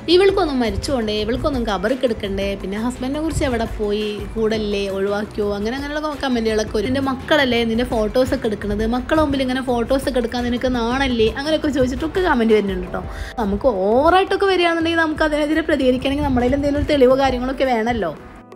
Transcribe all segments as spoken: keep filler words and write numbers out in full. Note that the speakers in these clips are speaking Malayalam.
ഇവൾക്കൊന്നും മരിച്ചുകൊണ്ടേ, ഇവൾക്കൊന്നും കബറിക്ക് എടുക്കണ്ടേ, പിന്നെ ഹസ്ബൻഡിനെ കുറിച്ച് എവിടെ പോയി, കൂടല്ലേ, ഒഴിവാക്കിയോ, അങ്ങനെ അങ്ങനെയുള്ള കമൻറ്റുകളൊക്കെ വരും. നിൻ്റെ മക്കളല്ലേ നിൻ്റെ ഫോട്ടോസൊക്കെ എടുക്കുന്നത്, മക്കളെ മുമ്പിൽ ഇങ്ങനെ ഫോട്ടോസൊക്കെ എടുക്കാൻ നിനക്ക് നാണല്ലേ, അങ്ങനെയൊക്കെ ചോദിച്ചിട്ടൊക്കെ കമൻറ്റ് വരുന്നുണ്ട് കേട്ടോ. നമുക്ക് ഓവറായിട്ടൊക്കെ വരികയാണെന്നുണ്ടെങ്കിൽ നമുക്ക് അതിനെതിരെ പ്രതികരിക്കണമെങ്കിൽ നമ്മുടെ എന്തെങ്കിലും ഒരു തെളിവോ കാര്യങ്ങളൊക്കെ വേണമല്ലോ.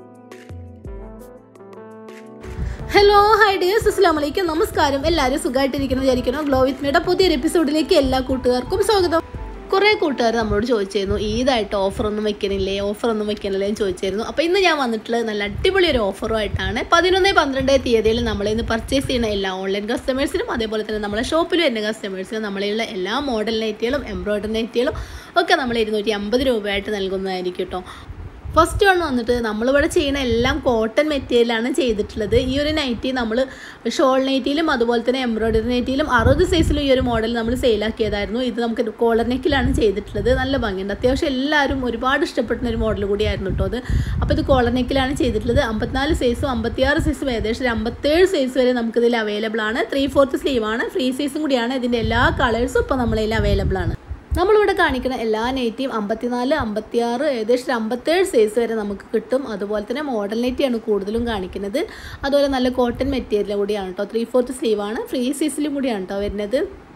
ഹലോ ഹായ് ഡിയേഴ്സ്, അസ്സലാമു അലൈക്കും, നമസ്കാരം. എല്ലാവരും സുഖമായിട്ടിരിക്കുന്നു വിചാരിക്കുന്നു. ഗ്ലോ വിത്ത് മീയുടെ പുതിയൊരു എപ്പിസോഡിലേക്ക് എല്ലാ കൂട്ടുകാർക്കും സ്വാഗതം. കുറേ കൂട്ടുകാർ നമ്മളോട് ചോദിച്ചിരുന്നു ഈദായിട്ട് ഓഫറൊന്നും വെക്കണില്ലേ ഓഫറൊന്നും വെക്കണില്ലേ എന്ന് ചോദിച്ചിരുന്നു. അപ്പോൾ ഇന്ന് ഞാൻ വന്നിട്ടുള്ളത് നല്ല അടിപൊളി ഒരു ഓഫറുമായിട്ടാണ്. പതിനൊന്ന് പന്ത്രണ്ട് തീയതിയിൽ നമ്മളിന്ന് പർച്ചേസ് ചെയ്യുന്ന എല്ലാ ഓൺലൈൻ കസ്റ്റമേഴ്സിനും അതേപോലെ തന്നെ നമ്മളെ ഷോപ്പിൽ വരുന്ന കസ്റ്റമേഴ്സിനും നമ്മളിലുള്ള എല്ലാ മോഡൽ നൈറ്റികളും എംബ്രോയ്ഡറി നൈറ്റികളും ഒക്കെ നമ്മൾ ഇരുന്നൂറ്റി അമ്പത് രൂപയായിട്ട് നൽകുന്നതായിരിക്കും കേട്ടോ. ഫസ്റ്റ് വൺ വന്നിട്ട് നമ്മളിവിടെ ചെയ്യുന്ന എല്ലാം കോട്ടൺ മെറ്റീരിയലാണ് ചെയ്തിട്ടുള്ളത്. ഈ ഒരു നൈറ്റി നമ്മൾ ഷോൾ നൈറ്റിയിലും അതുപോലെ തന്നെ എംബ്രോയ്ഡറി നൈറ്റിയിലും അറുപത് സൈസിലും ഈ ഒരു മോഡൽ നമ്മൾ സെയിലാക്കിയതായിരുന്നു. ഇത് നമുക്ക് കോളർ നെക്കിലാണ് ചെയ്തിട്ടുള്ളത്. നല്ല ഭംഗിയുണ്ട്, അത്യാവശ്യം എല്ലാവരും ഒരുപാട് ഇഷ്ടപ്പെടുന്ന ഒരു മോഡൽ കൂടിയായിരുന്നു കേട്ടോ അത്. അപ്പോൾ ഇത് കോളർ നെക്കിലാണ് ചെയ്തിട്ടുള്ളത്. അമ്പത്തിനാല് സൈസും അമ്പത്തിയാറ് സൈസും ഏകദേശം ഒരു അമ്പത്തേഴ് സൈസ് വരെ നമുക്കിതിൽ അവൈലബിൾ ആണ്. ത്രീ ഫോർത്ത് സ്ലീവാണ്, ഫ്രീ സൈസും കൂടിയാണ്. ഇതിൻ്റെ എല്ലാ കളേഴ്സും ഇപ്പോൾ നമ്മളതിൽ അവൈലബിൾ ആണ്. നമ്മളിവിടെ കാണിക്കുന്ന എല്ലാ നൈറ്റിയും അമ്പത്തിനാല് അമ്പത്തിയാറ് ഏകദേശം അമ്പത്തേഴ് സൈസ് വരെ നമുക്ക് കിട്ടും. അതുപോലെ തന്നെ മോഡൽ നൈറ്റിയാണ് കൂടുതലും കാണിക്കുന്നത്. അതുപോലെ നല്ല കോട്ടൺ മെറ്റീരിയൽ കൂടിയാണ് കേട്ടോ. ത്രീ ഫോർത്ത് സ്ലീവാണ്, ഫ്രീ സൈസിലും കൂടിയാണ് കേട്ടോ വരുന്നത്.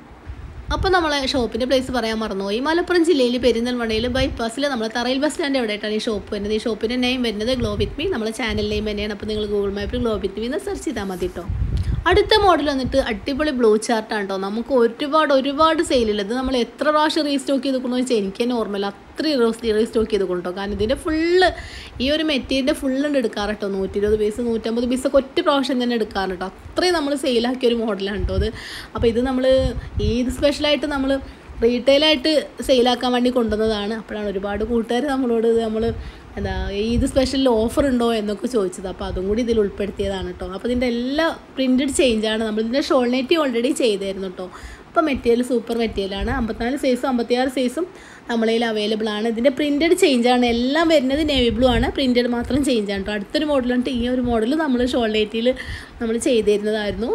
അപ്പോൾ നമ്മളെ ഷോപ്പിൻ്റെ പ്ലേസ് പറയാൻ മറന്നുപോയി. മലപ്പുറം ജില്ലയിൽ പെരിന്തൽമണ്ണയിൽ ബൈപ്പാസിൽ നമ്മൾ തറയിൽ ബസ് സ്റ്റാൻഡ് എവിടെയായിട്ടാണ് ഈ ഷോപ്പ് വരുന്നത്. ഈ ഷോപ്പിൻ്റെ നെയിം വരുന്നത് ഗ്ലോ വിത്ത് മീ, നമ്മളെ ചാനൽ നെയിം തന്നെയാണ്. അപ്പോൾ നിങ്ങൾ ഗൂഗിൾ മാപ്പിൽ ഗ്ലോ വിത്ത് മീ എന്ന് സെർച്ച് ചെയ്താൽ മതി കേട്ടോ. അടുത്ത മോഡൽ വന്നിട്ട് അടിപൊളി ബ്ലൂ ചാർട്ടാണ് കേട്ടോ. നമുക്ക് ഒരുപാട് ഒരുപാട് സെയിലുള്ളത് നമ്മൾ എത്ര പ്രാവശ്യം റീസ്റ്റോക്ക് ചെയ്ത് കൊണ്ടു വെച്ചാൽ എനിക്ക് നോർമൽ അത്രയും റീസ്റ്റോക്ക് ചെയ്ത് കൊണ്ടോ. കാരണം ഇതിൻ്റെ ഫുള്ള് ഈ ഒരു മെറ്റീരിയലിൻ്റെ ഫുള്ളുണ്ട് എടുക്കാറ് കേട്ടോ. നൂറ്റി ഇരുപത് പീസ് നൂറ്റമ്പത് പീസൊക്കെ ഒറ്റ പ്രാവശ്യം തന്നെ എടുക്കാറ് കേട്ടോ. അത്രയും നമ്മൾ സെയിലാക്കിയ ഒരു മോഡലാണ് കേട്ടോ അത്. അപ്പോൾ ഇത് നമ്മൾ ഈദ് സ്പെഷ്യലായിട്ട് നമ്മൾ റീറ്റെയിലായിട്ട് സെയിലാക്കാൻ വേണ്ടി കൊണ്ടുവന്നതാണ്. അപ്പോഴാണ് ഒരുപാട് കൂട്ടുകാർ നമ്മളോട് നമ്മൾ എന്താ ഈദ് സ്പെഷ്യലിൽ ഓഫർ ഉണ്ടോ എന്നൊക്കെ ചോദിച്ചത്. അപ്പോൾ അതും കൂടി ഇതിൽ ഉൾപ്പെടുത്തിയതാണ് കേട്ടോ. അപ്പോൾ ഇതിൻ്റെ എല്ലാ പ്രിൻറ്റഡ് ചേഞ്ചാണ്. നമ്മളിതിൻ്റെ ഷോൾ നൈറ്റി ഓൾറെഡി ചെയ്തായിരുന്നു കേട്ടോ. അപ്പോൾ മെറ്റീരിയൽ സൂപ്പർ മെറ്റീരിയലാണ്. അമ്പത്തിനാല് സൈസും അമ്പത്തിയാറ് സൈസും നമ്മളതിൽ അവൈലബിൾ ആണ്. ഇതിൻ്റെ പ്രിൻറ്റഡ് ചേഞ്ചാണ്. എല്ലാം വരുന്നത് നേവി ബ്ലൂ ആണ്, പ്രിൻറ്റഡ് മാത്രം ചേഞ്ചാണ് കേട്ടോ. അടുത്തൊരു മോഡലുണ്ട്. ഈ ഒരു മോഡൽ നമ്മൾ ഷോൾ നൈറ്റിയിൽ നമ്മൾ ചെയ്തിരുന്നതായിരുന്നു.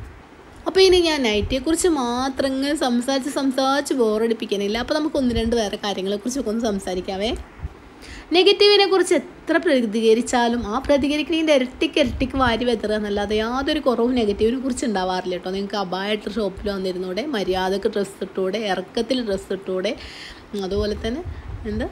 അപ്പോൾ ഇനി ഞാൻ നൈറ്റിയെക്കുറിച്ച് മാത്രം ഇങ്ങനെ സംസാരിച്ച് സംസാരിച്ച് ബോറടിപ്പിക്കാനില്ല. അപ്പോൾ നമുക്ക് ഒന്ന് രണ്ട് വേറെ കാര്യങ്ങളെക്കുറിച്ചൊക്കെ ഒന്ന് സംസാരിക്കാവേ. നെഗറ്റീവിനെ കുറിച്ച് എത്ര പ്രതികരിച്ചാലും ആ പ്രതികരിക്കുന്നതിൻ്റെ ഇരട്ടിക്ക് ഇരട്ടിക്ക് വാരി വെതറുക എന്നല്ലാതെ യാതൊരു കുറവും നെഗറ്റീവിനെ കുറിച്ച് ഉണ്ടാവാറില്ല കേട്ടോ. നിങ്ങൾക്ക് അബായിട്ട് ഷോപ്പിൽ വന്നിരുന്നൂടെ, മര്യാദക്ക് ഡ്രസ്സ് ഇട്ടൂടെ, ഇറക്കത്തിൽ ഡ്രസ്സ് ഇട്ടൂടെ, അതുപോലെ തന്നെ എന്താ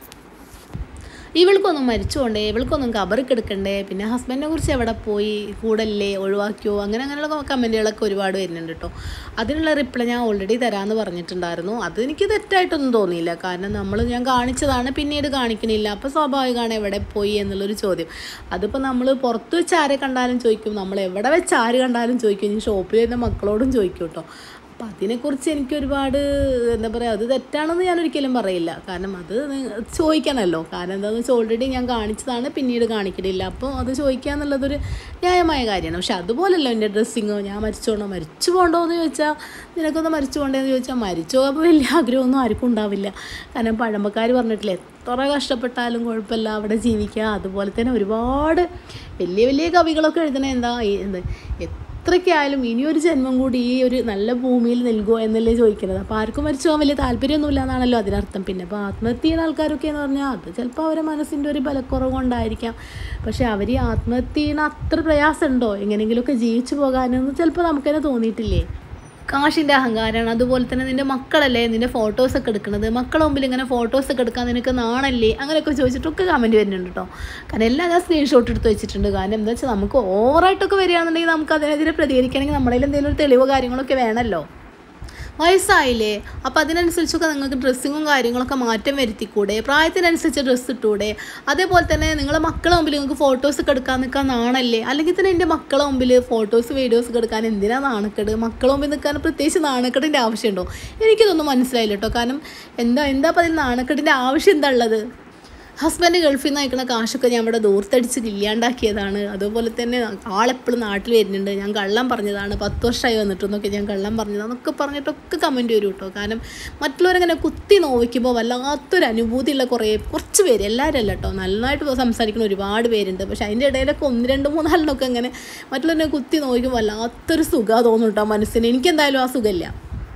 ഇവൾക്കൊന്നും മരിച്ചുകൊണ്ടേ, ഇവൾക്കൊന്നും കബറിക്ക് എടുക്കണ്ടേ, പിന്നെ ഹസ്ബൻഡിനെ കുറിച്ച് എവിടെ പോയി, കൂടല്ലേ, ഒഴിവാക്കിയോ, അങ്ങനെ അങ്ങനെയുള്ള കമൻറ്റുകളൊക്കെ ഒരുപാട് വരുന്നുണ്ട് കേട്ടോ. അതിനുള്ള റിപ്ലൈ ഞാൻ ഓൾറെഡി തരാമെന്ന് പറഞ്ഞിട്ടുണ്ടായിരുന്നു. അത് എനിക്ക് തെറ്റായിട്ടൊന്നും തോന്നിയില്ല. കാരണം നമ്മൾ ഞാൻ കാണിച്ചതാണ്, പിന്നീട് കാണിക്കണില്ല. അപ്പോൾ സ്വാഭാവികമാണ് എവിടെ പോയി എന്നുള്ളൊരു ചോദ്യം. അതിപ്പോൾ നമ്മൾ പുറത്ത് വെച്ച് ആരെ കണ്ടാലും ചോദിക്കും, നമ്മൾ എവിടെ വെച്ച് ആര് കണ്ടാലും ചോദിക്കും, ഇനി ഷോപ്പിൽ വരുന്ന മക്കളോടും ചോദിക്കും കേട്ടോ. അപ്പം അതിനെക്കുറിച്ച് എനിക്കൊരുപാട് എന്താ പറയുക, അത് തെറ്റാണെന്ന് ഞാൻ ഒരിക്കലും പറയില്ല. കാരണം അത് ചോദിക്കണമല്ലോ. കാരണം എന്താണെന്ന് വെച്ചാൽ ഓൾറെഡി ഞാൻ കാണിച്ചതാണ്, പിന്നീട് കാണിക്കണില്ല. അപ്പോൾ അത് ചോദിക്കുക എന്നുള്ളതൊരു ന്യായമായ കാര്യമാണ്. പക്ഷെ അതുപോലല്ലോ എൻ്റെ ഡ്രസ്സിങ്ങോ, ഞാൻ മരിച്ചോണ്ടോ മരിച്ചു പോകണ്ടോ എന്ന് ചോദിച്ചാൽ, നിനക്കൊന്ന് മരിച്ചു പോകണ്ടേന്ന് ചോദിച്ചാൽ മരിച്ചു പോകുമ്പോൾ വലിയ ആഗ്രഹമൊന്നും ആർക്കും ഉണ്ടാവില്ല. കാരണം പഴമക്കാർ പറഞ്ഞിട്ടില്ലേ, എത്ര കഷ്ടപ്പെട്ടാലും കുഴപ്പമില്ല, അവിടെ ജീവിക്കുക. അതുപോലെ തന്നെ ഒരുപാട് വലിയ വലിയ കവികളൊക്കെ എഴുതണേ എന്താ എന്ത് എത്രയ്ക്കായാലും ഇനിയൊരു ജന്മം കൂടി ഈ ഒരു നല്ല ഭൂമിയിൽ നൽകുമോ എന്നല്ലേ ചോദിക്കുന്നത്. അപ്പോൾ ആർക്കും മരിച്ചു പോകാൻ വലിയ താല്പര്യമൊന്നുമില്ല എന്നാണല്ലോ അതിനർത്ഥം. പിന്നെ അപ്പോൾ ആത്മഹത്യ ചെയ്യുന്ന ആൾക്കാരൊക്കെ എന്ന് പറഞ്ഞാൽ അത് ചിലപ്പോൾ അവരുടെ മനസ്സിൻ്റെ ഒരു ബലക്കുറവ് കൊണ്ടായിരിക്കാം. പക്ഷേ അവർ ഈ ആത്മഹത്യ ചെയ്യുന്ന അത്ര പ്രയാസമുണ്ടോ എങ്ങനെയെങ്കിലുമൊക്കെ ജീവിച്ചു പോകാനെന്ന് ചിലപ്പോൾ നമുക്ക് തന്നെ തോന്നിയിട്ടില്ലേ. കാശിൻ്റെ അഹങ്കാരമാണ്. അതുപോലെ തന്നെ നിൻ്റെ മക്കളല്ലേ നിൻ്റെ ഫോട്ടോസൊക്കെ എടുക്കുന്നത്, മക്കളെ മുമ്പിൽ ഇങ്ങനെ ഫോട്ടോസൊക്കെ എടുക്കാൻ നിനക്ക് നാണല്ലേ, അങ്ങനെയൊക്കെ ചോദിച്ചിട്ടൊക്കെ കമൻറ്റ് വരുന്നുണ്ട് കേട്ടോ. കാരണം എല്ലാം ഞാൻ സ്ക്രീൻഷോട്ട് എടുത്ത് വെച്ചിട്ടുണ്ട്. കാരണം എന്താ വെച്ചാൽ നമുക്ക് ഓവറായിട്ടൊക്കെ വരികയാണെന്നുണ്ടെങ്കിൽ നമുക്ക് അതിനെതിരെ പ്രതികരിക്കണമെങ്കിൽ നമ്മുടെ എന്തെങ്കിലും ഒരു തെളിവോ കാര്യങ്ങളൊക്കെ വേണമല്ലോ. വയസ്സായില്ലേ, അപ്പോൾ അതിനനുസരിച്ചൊക്കെ നിങ്ങൾക്ക് ഡ്രസ്സിങ്ങും കാര്യങ്ങളൊക്കെ മാറ്റം വരുത്തിക്കൂടെ, പ്രായത്തിനനുസരിച്ച് ഡ്രസ്സ് ഇട്ടൂടെ. അതേപോലെ തന്നെ നിങ്ങളെ മക്കളെ മുമ്പിൽ നിങ്ങൾക്ക് ഫോട്ടോസൊക്കെ എടുക്കാൻ നിൽക്കാൻ നാണല്ലേ. അല്ലെങ്കിൽ തന്നെ എൻ്റെ മക്കളെ മുമ്പിൽ ഫോട്ടോസ് വീഡിയോസ് ഒക്കെ എടുക്കാൻ എന്തിനാണ് നാണക്കേട്, മക്കളെ മുമ്പിൽ നിൽക്കാൻ പ്രത്യേകിച്ച് നാണക്കേടിൻ്റെ ആവശ്യമുണ്ടോ, എനിക്കിതൊന്നും മനസ്സിലായില്ല കേട്ടോ. കാരണം എന്താ എന്താ അപ്പോൾ അതിൽ നാണക്കേടിൻ്റെ ആവശ്യം എന്താ ഉള്ളത്. ഹസ്ബൻഡ് ഗൾഫിൽ നിന്ന് അയക്കുന്ന കാശൊക്കെ ഞാൻ ഇവിടെ ദൂർത്തടിച്ച് ഇല്ലാണ്ടാക്കിയതാണ്. അതുപോലെ തന്നെ ആളെപ്പോഴും നാട്ടിൽ വരുന്നുണ്ട്, ഞാൻ കള്ളം പറഞ്ഞതാണ്, പത്ത് വർഷമായി വന്നിട്ടൊന്നൊക്കെ ഞാൻ കള്ളം പറഞ്ഞതാണ് എന്നൊക്കെ പറഞ്ഞിട്ടൊക്കെ കമൻറ്റ് വരും കേട്ടോ. കാരണം മറ്റുള്ളവരങ്ങനെ കുത്തി നോവിക്കുമ്പോൾ വല്ലാത്തൊരു അനുഭൂതിയുള്ള കുറേ കുറച്ച് പേര്, എല്ലാവരും അല്ല കേട്ടോ, നന്നായിട്ട് സംസാരിക്കുന്ന ഒരുപാട് പേരുണ്ട്. പക്ഷേ അതിൻ്റെ ഇടയിലൊക്കെ ഒന്ന് രണ്ട് മൂന്നാലിനൊക്കെ ഇങ്ങനെ മറ്റുള്ളവരെ കുത്തി നോവിക്കുമ്പോൾ വല്ലാത്തൊരു സുഖം തോന്നും കേട്ടോ മനസ്സിന്. എനിക്കെന്തായാലും ആ സുഖമില്ല.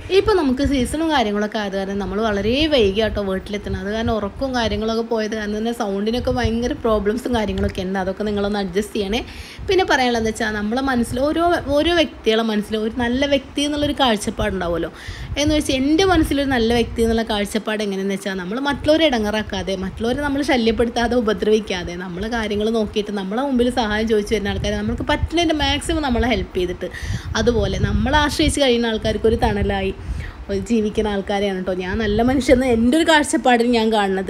ഇപ്പോൾ നമുക്ക് സീസണും കാര്യങ്ങളൊക്കെ ആയത് കാരണം നമ്മൾ വളരെ വൈകിയാട്ടോ വീട്ടിലെത്തണം. അത് കാരണം ഉറക്കവും കാര്യങ്ങളൊക്കെ പോയത് കാരണം തന്നെ സൗണ്ടിനൊക്കെ ഭയങ്കര പ്രോബ്ലംസും കാര്യങ്ങളൊക്കെ ഉണ്ട്. അതൊക്കെ നിങ്ങളൊന്ന് അഡ്ജസ്റ്റ് ചെയ്യണേ. പിന്നെ പറയാനുള്ളതെന്ന് വെച്ചാൽ നമ്മളെ മനസ്സിൽ ഓരോ ഓരോ വ്യക്തികളെ മനസ്സിൽ ഒരു നല്ല വ്യക്തി എന്നുള്ളൊരു കാഴ്ചപ്പാടുണ്ടാവുമല്ലോ. എന്ന് വെച്ചാൽ എൻ്റെ മനസ്സിലൊരു നല്ല വ്യക്തി എന്നുള്ള കാഴ്ചപ്പാട് എങ്ങനെയെന്ന് വെച്ചാൽ നമ്മൾ മറ്റുള്ളവരെ ഇടങ്ങാറാക്കാതെ, മറ്റുള്ളവരെ നമ്മൾ ശല്യപ്പെടുത്താതെ, ഉപദ്രവിക്കാതെ, നമ്മൾ കാര്യങ്ങൾ നോക്കിയിട്ട് നമ്മളെ മുമ്പിൽ സഹായം ചോദിച്ചു വരുന്ന ആൾക്കാരെ നമുക്ക് പറ്റുന്നതിൻ്റെ മാക്സിമം നമ്മളെ ഹെൽപ്പ് ചെയ്തിട്ട്, അതുപോലെ നമ്മളെ ആശ്രയിച്ച് കഴിയുന്ന ആൾക്കാർക്ക് ഒരു തണലായി ജീവിക്കുന്ന ആൾക്കാരെയാണ് കേട്ടോ ഞാൻ നല്ല മനുഷ്യന്ന് എൻ്റെ ഒരു കാഴ്ചപ്പാടിൽ ഞാൻ കാണുന്നത്.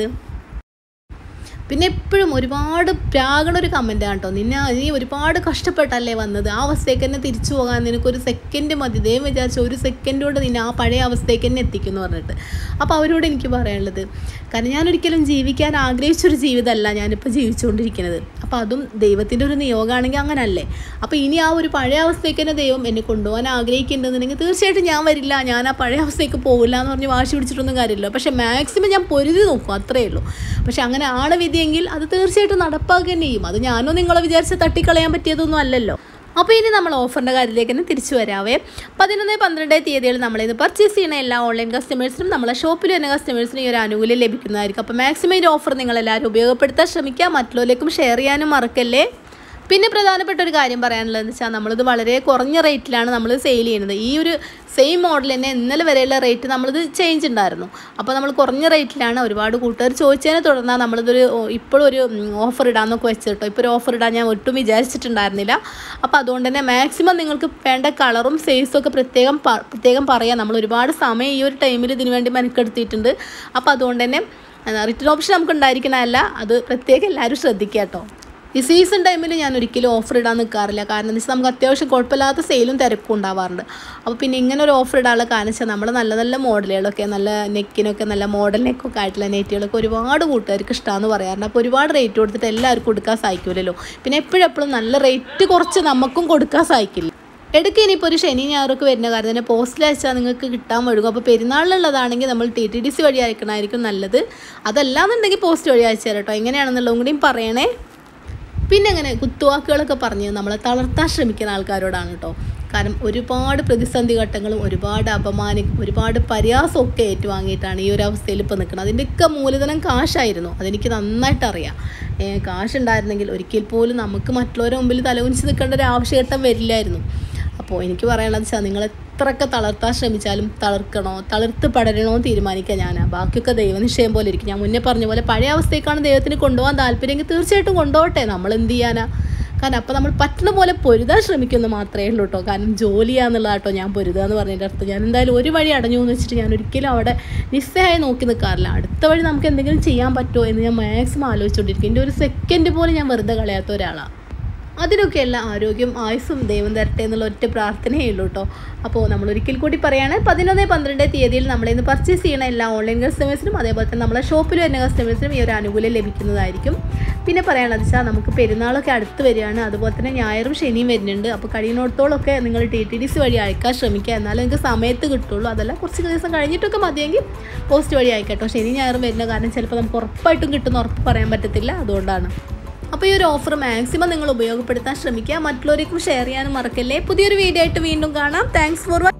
പിന്നെ എപ്പോഴും ഒരുപാട് പ്രാകണൊരു കമൻറ്റാണ് കേട്ടോ, നിന്നെ നീ ഒരുപാട് കഷ്ടപ്പെട്ടല്ലേ വന്നത്, ആ അവസ്ഥയ്ക്ക് തന്നെ തിരിച്ചു പോകാൻ നിനക്കൊരു സെക്കൻഡ് മതി, ദൈവം വിചാരിച്ച ഒരു സെക്കൻഡ് കൊണ്ട് നിന്നെ ആ പഴയ അവസ്ഥയ്ക്ക് തന്നെ എത്തിക്കുമെന്ന് പറഞ്ഞിട്ട്. അപ്പോൾ അവരോട് എനിക്ക് പറയാനുള്ളത്, കാരണം ഞാനൊരിക്കലും ജീവിക്കാൻ ആഗ്രഹിച്ചൊരു ജീവിതമല്ല ഞാനിപ്പോൾ ജീവിച്ചുകൊണ്ടിരിക്കുന്നത്. അപ്പോൾ അതും ദൈവത്തിൻ്റെ ഒരു നിയോഗമാണെങ്കിൽ അങ്ങനല്ലേ. അപ്പോൾ ഇനി ആ ഒരു പഴയ അവസ്ഥയ്ക്ക് തന്നെ ദൈവം എന്നെ കൊണ്ടുപോകാൻ ആഗ്രഹിക്കുന്നുണ്ടെന്നുണ്ടെങ്കിൽ തീർച്ചയായിട്ടും ഞാൻ വരില്ല, ഞാൻ ആ പഴയ അവസ്ഥയ്ക്ക് പോകില്ല എന്ന് പറഞ്ഞ് വാശി പിടിച്ചിട്ടൊന്നും കാര്യമില്ല. പക്ഷേ മാക്സിമം ഞാൻ പൊരുതി നോക്കും, അത്രയേ ഉള്ളൂ. പക്ഷെ അങ്ങനെ ആണ് വിധിയെങ്കിൽ അത് തീർച്ചയായിട്ടും നടപ്പാക്കുക തന്നെ ചെയ്യും. അത് ഞാനോ നിങ്ങളെ വിചാരിച്ച് തട്ടിക്കളയാൻ പറ്റിയതൊന്നും അല്ലല്ലോ. അപ്പോൾ ഇനി നമ്മൾ ഓഫറിൻ്റെ കാര്യത്തിലേക്ക് തന്നെ തിരിച്ചു വരാവേ. പതിനൊന്ന് പന്ത്രണ്ട് തീയതികളിൽ നമ്മളിത് പർച്ചേസ് ചെയ്യുന്ന എല്ലാ ഓൺലൈൻ കസ്റ്റമേഴ്സിനും നമ്മളെ ഷോപ്പിൽ തന്നെ കസ്റ്റമേഴ്സിനും ഈ ഒരു ആനുകൂല്യം ലഭിക്കുന്നതായിരിക്കും. അപ്പോൾ മാക്സിമം ഈ ഓഫർ നിങ്ങളെല്ലാവരും ഉപയോഗപ്പെടുത്താൻ ശ്രമിക്കുക, മറ്റുള്ളവരിലേക്കും ഷെയർ ചെയ്യാനും മറക്കല്ലേ. പിന്നെ പ്രധാനപ്പെട്ട ഒരു കാര്യം പറയാനുള്ളതെന്ന് വെച്ചാൽ നമ്മളിത് വളരെ കുറഞ്ഞ റേറ്റിലാണ് നമ്മൾ സെയിൽ ചെയ്യുന്നത്. ഈ ഒരു സെയിം മോഡൽ തന്നെ ഇന്നലെ വരെയുള്ള റേറ്റ് നമ്മളിത് ചേഞ്ച് ഉണ്ടായിരുന്നു. അപ്പോൾ നമ്മൾ കുറഞ്ഞ റേറ്റിലാണ്, ഒരുപാട് കൂട്ടുകാർ ചോദിച്ചതിനെ തുടർന്നാൽ നമ്മളിതൊരു ഇപ്പോഴും ഒരു ഓഫർ ഇടാമെന്നൊക്കെ വെച്ചിട്ടോ. ഇപ്പോൾ ഒരു ഓഫർ ഇടാൻ ഞാൻ ഒട്ടും വിചാരിച്ചിട്ടുണ്ടായിരുന്നില്ല. അപ്പോൾ അതുകൊണ്ട് തന്നെ മാക്സിമം നിങ്ങൾക്ക് വേണ്ട കളറും സൈസും ഒക്കെ പ്രത്യേകം പ്രത്യേകം പറയാം. നമ്മൾ ഒരുപാട് സമയം ഈ ഒരു ടൈമിൽ ഇതിനു വേണ്ടി മെനക്കെടുത്തിയിട്ടുണ്ട്. അപ്പോൾ അതുകൊണ്ട് തന്നെ റിട്ടേൺ ഓപ്ഷൻ നമുക്ക് ഉണ്ടായിരിക്കണമല്ല, അത് പ്രത്യേകം എല്ലാവരും ശ്രദ്ധിക്കുക കേട്ടോ. ഈ സീസൺ ടൈമിൽ ഞാൻ ഒരിക്കലും ഓഫർ ഇടാൻ നിൽക്കാറില്ല. കാരണം എന്താ വെച്ചാൽ നമുക്ക് അത്യാവശ്യം കുഴപ്പമില്ലാത്ത സെയിലും തിരക്കും ഉണ്ടാവാറുണ്ട്. അപ്പോൾ പിന്നെ ഇങ്ങനെ ഒരു ഓഫർ ഇടാനുള്ള കാരണം വെച്ചാൽ നമ്മൾ നല്ല നല്ല മോഡലുകളൊക്കെ, നല്ല നെക്കിനൊക്കെ നല്ല മോഡൽ നെക്കൊക്കെ ആയിട്ടുള്ള നെറ്റുകളൊക്കെ ഒരുപാട് കൂട്ടുകാർക്ക് ഇഷ്ടമാണെന്ന് പറയാറുണ്ട്. അപ്പോൾ ഒരുപാട് റേറ്റ് കൊടുത്തിട്ട് എല്ലാവർക്കും കൊടുക്കാൻ സാധിക്കില്ലല്ലോ. പിന്നെ എപ്പോഴെപ്പോഴും നല്ല റേറ്റ് കുറച്ച് നമുക്കും കൊടുക്കാൻ സാധിക്കില്ല. ഇടയ്ക്ക് ഇനിയിപ്പോൾ ഒരു ശനി ഞായറൊക്കെ വരുന്ന കാര്യം തന്നെ പോസ്റ്റിൽ അയച്ചാൽ നിങ്ങൾക്ക് കിട്ടാൻ വഴുകും. അപ്പോൾ പെരുന്നാളിലുള്ളതാണെങ്കിൽ നമ്മൾ ടി ടി ഡി സി വഴി അയക്കണമായിരിക്കും നല്ലത്. അതല്ലാന്നുണ്ടെങ്കിൽ പോസ്റ്റ് വഴി അയച്ചു തരാം കേട്ടോ. എങ്ങനെയാണെന്നുള്ളതും കൂടിയും പറയണേ. പിന്നെ അങ്ങനെ കുത്തുവാക്കുകളൊക്കെ പറഞ്ഞ് നമ്മളെ തളർത്താൻ ശ്രമിക്കുന്ന ആൾക്കാരോടാണ് കേട്ടോ. കാരണം ഒരുപാട് പ്രതിസന്ധി ഘട്ടങ്ങളും ഒരുപാട് അപമാനം ഒരുപാട് പരിഹാസമൊക്കെ ഏറ്റുവാങ്ങിയിട്ടാണ് ഈ ഒരു അവസ്ഥയിൽ ഇപ്പോൾ നിൽക്കുന്നത്. അതിൻ്റെയൊക്കെ മൂലധനം കാശായിരുന്നു, അതെനിക്ക് നന്നായിട്ട് അറിയാം. കാശുണ്ടായിരുന്നെങ്കിൽ ഒരിക്കൽ പോലും നമുക്ക് മറ്റുള്ളവരുടെ മുമ്പിൽ തലകുനിച്ച് നിൽക്കേണ്ട ഒരു ആവശ്യഘട്ടം വരില്ലായിരുന്നു. അപ്പോൾ എനിക്ക് പറയാനുള്ളത് വെച്ചാൽ നിങ്ങൾ എത്രയൊക്കെ തളർത്താൻ ശ്രമിച്ചാലും തളർക്കണോ തളർത്ത് പടരണോ തീരുമാനിക്കുക ഞാൻ. ബാക്കിയൊക്കെ ദൈവനിശ്ചയം പോലെ ഇരിക്കും. ഞാൻ മുന്നേ പറഞ്ഞ പോലെ പഴയ അവസ്ഥയ്ക്കാണ് ദൈവത്തിന് കൊണ്ടുപോകാൻ താല്പര്യമെങ്കിൽ തീർച്ചയായിട്ടും കൊണ്ടുപോകട്ടെ. നമ്മൾ എന്ത് ചെയ്യാനാ? കാരണം അപ്പോൾ നമ്മൾ പറ്റുന്ന പോലെ പൊരുതാൻ ശ്രമിക്കുന്നു മാത്രമേ ഉള്ളൂ കേട്ടോ. കാരണം ജോലിയാന്നുള്ള കേട്ടോ ഞാൻ പൊരുതുക എന്ന് പറഞ്ഞതിൻ്റെ അർത്ഥം. ഞാൻ എന്തായാലും ഒരു വഴി അടഞ്ഞു എന്ന് വെച്ചിട്ട് ഞാൻ ഒരിക്കലും അവിടെ നിസ്സഹായി നോക്കി നിൽക്കാറില്ല. അടുത്ത വഴി നമുക്ക് എന്തെങ്കിലും ചെയ്യാൻ പറ്റുമോ എന്ന് ഞാൻ മാക്സിമം ആലോചിച്ചുകൊണ്ടിരിക്കും. എൻ്റെ ഒരു സെക്കൻഡ് പോലും ഞാൻ വെറുതെ കളയാത്ത ഒരാളാണ്. അതിനൊക്കെയുള്ള ആരോഗ്യം ആയുസ്സും ദൈവം തരട്ടെ എന്നുള്ള ഒറ്റ പ്രാർത്ഥനയേ ഉള്ളൂ കേട്ടോ. അപ്പോൾ നമ്മൾ ഒരിക്കൽ കൂടി പറയാണ്, പതിനൊന്ന് പന്ത്രണ്ട് തീയതിയിൽ നമ്മളിന്ന് പർച്ചേസ് ചെയ്യുന്ന എല്ലാ ഓൺലൈൻ കസ്റ്റമേഴ്സിനും അതേപോലെ തന്നെ നമ്മളെ ഷോപ്പിൽ വരുന്ന കസ്റ്റമേഴ്സിനും ഈ ഒരു ആനുകൂല്യം ലഭിക്കുന്നതായിരിക്കും. പിന്നെ പറയാനുള്ളത് വെച്ചാൽ നമുക്ക് പെരുന്നാളൊക്കെ അടുത്ത് വരികയാണ്. അതുപോലെ തന്നെ ഞായറും ശനിയും വരുന്നുണ്ട്. അപ്പോൾ കഴിയുന്നിടത്തോളമൊക്കെ നിങ്ങൾ ടി ടി ഡി സി വഴി അയക്കാൻ ശ്രമിക്കുക. എന്നാലും നിങ്ങൾക്ക് സമയത്ത് കിട്ടുള്ളൂ. അതല്ല കുറച്ച് ദിവസം കഴിഞ്ഞിട്ടൊക്കെ മതിയെങ്കിൽ പോസ്റ്റ് വഴി അയക്കട്ടോ. ശനി ഞായറും വരുന്ന കാരണം ചിലപ്പോൾ നമുക്ക് ഉറപ്പായിട്ടും കിട്ടുന്ന ഉറപ്പ് പറയാൻ പറ്റത്തില്ല, അതുകൊണ്ടാണ്. അപ്പോൾ ഈ ഒരു ഓഫർ മാക്സിമം നിങ്ങൾ ഉപയോഗപ്പെടുത്താൻ ശ്രമിക്കുക. മറ്റുള്ളവർക്കും ഷെയർ ചെയ്യാനും മറക്കല്ലേ. പുതിയൊരു വീഡിയോ ആയിട്ട് വീണ്ടും കാണാം. Thanks for